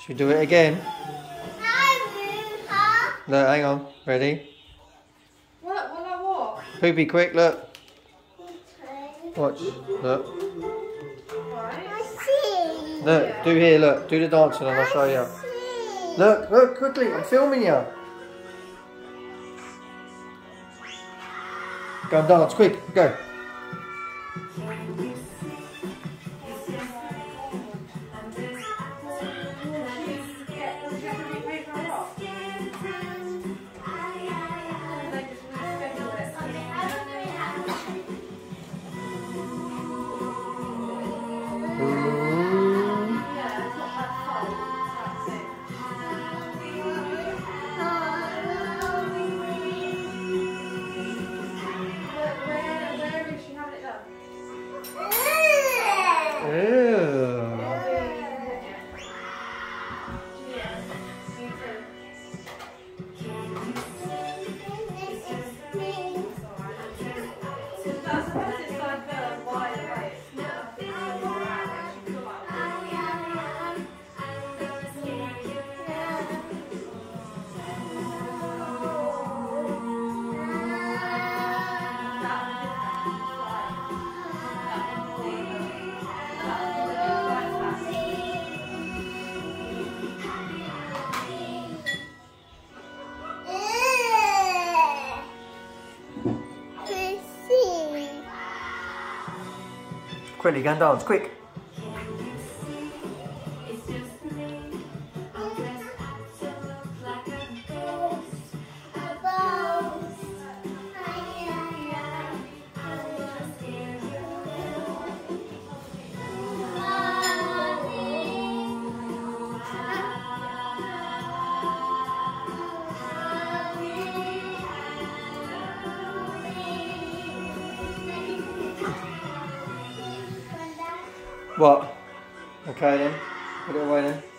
Should we do it again? Look, hang on. Ready? What? Will I walk? Poopy, quick, look. Watch. Look. Right. Look, do here, look. Do the dancing and I'll show you. Look, look, quickly. I'm filming you. Go and dance, quick. Go. Quickly, go and dance, quick. What? Okay then, put it away then.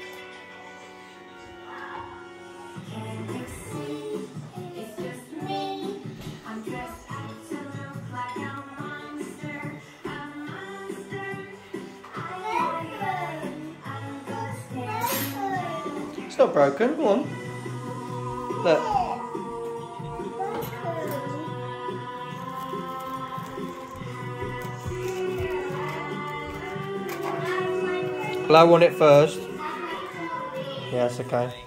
It's not broken, go on. Look. Blow on it first. Yeah, it's okay.